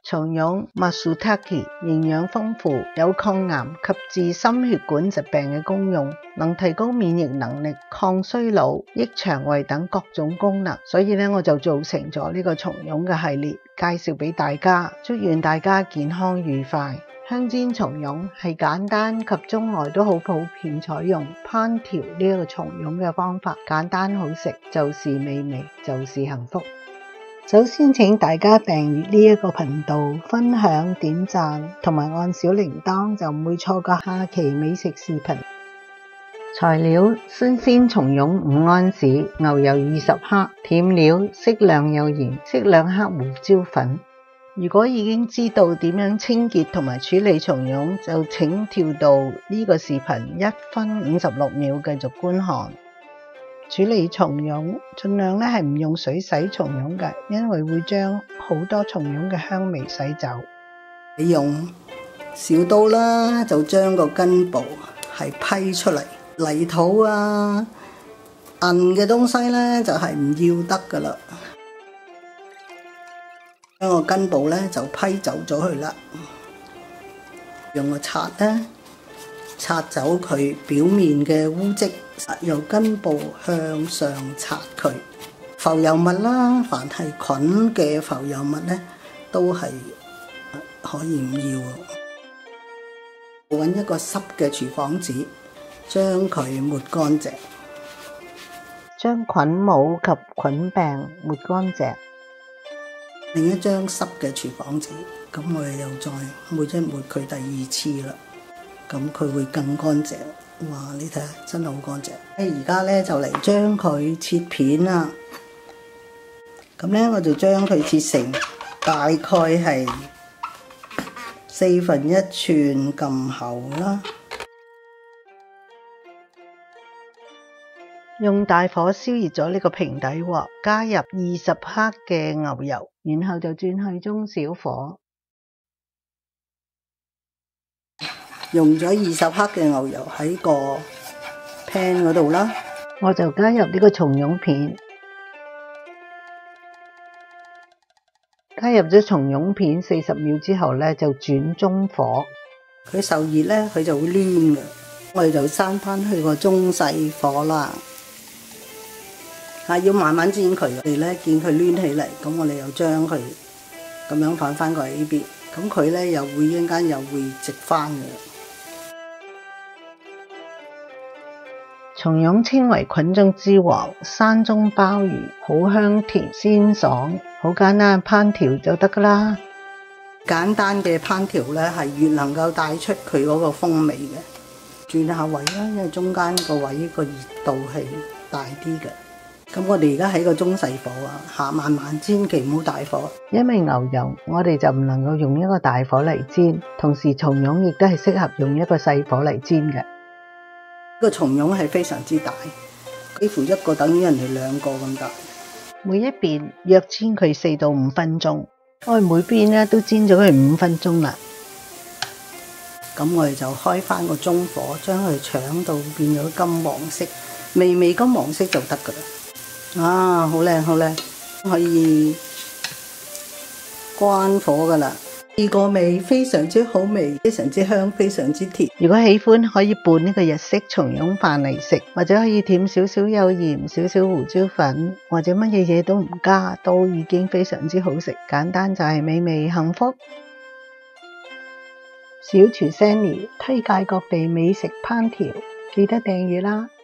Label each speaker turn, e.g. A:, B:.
A: 松茸 Matsutake 營養豐富，有抗癌及治心血管疾病嘅功用，能提高免疫能力、抗衰老、益腸胃等各種功能。所以咧，我就做成咗呢個松茸嘅系列，介紹俾大家。祝願大家健康愉快。香煎松茸係簡單及中外都好普遍採用烹調呢一個松茸嘅方法，簡單好食，就是美味，就是幸福。首先請大家訂閱呢一個頻道，分享、點讚同埋按小鈴鐺，就唔會錯過下期美食視頻。材料：新鮮松茸5安士，牛油20克，甜料適量有鹽，適量黑胡椒粉。如果已經知道點樣清潔同埋處理松茸，就請跳到呢個視頻1分56秒繼續觀看。處理松茸盡量係唔用水洗松茸嘅，因為會將好多松茸嘅香味洗走。你用小刀啦，就將個根部係批出嚟，泥土啊、韌嘅東西咧就係唔要得噶啦。將個根部咧就批走咗佢啦，用個刷咧刷走佢表面嘅污漬。由根部向上刷佢，浮油物啦，凡係菌嘅浮油物咧，都係可以唔要。揾一個濕嘅廚房紙，將佢抹乾淨，將菌母及菌病抹乾淨。另一張濕嘅廚房紙，咁我哋又再抹一抹佢第2次啦，咁佢會更乾淨。哇！你睇下，真係好乾淨。而家咧就嚟將佢切片啦。咁咧我就將佢切成大概係1/4寸咁厚啦。用大火燒熱咗呢個平底鑊，加入20克嘅牛油，然後就轉去中小火。用咗20克嘅牛油喺個 pan 嗰度啦，我就加入呢個松茸片，加入咗松茸片40秒之後咧，就轉中火。佢受熱咧，佢就會攣嘅，我哋就閂翻去個中細火啦。要慢慢煎佢。我哋咧見佢攣起嚟，咁我哋又將佢咁樣反翻過嚟呢邊，咁佢咧又會一陣間又會直翻嘅。松茸稱為菌中之王，山中鮑魚，好香甜鮮爽，好簡單烹調就得噶啦。簡單嘅烹調咧，係越能夠帶出佢嗰個風味嘅。轉下位啦，因為中間個位個熱度係大啲嘅。咁我哋而家喺個中細火啊，慢慢煎，千祈唔好大火。因為牛油我哋就唔能夠用一個大火嚟煎，同時松茸亦都係適合用一個細火嚟煎嘅。個松茸係非常之大，幾乎一個等於人哋2個咁大。每一邊約煎佢4到5分鐘，我哋每邊咧都煎咗佢5分鐘啦。咁我哋就開翻個中火，將佢搶到變咗金黃色，微微金黃色就得噶啦。啊，好靚好靚，可以關火噶啦。呢個味非常之好味，非常之香，非常之甜。如果喜歡可以拌呢個日式松茸飯嚟食，或者可以添少少有鹽、少少胡椒粉，或者乜嘢都唔加，都已經非常之好食。簡單就係美味幸福。小廚 Sanny 推介各地美食烹調，記得訂閱啦。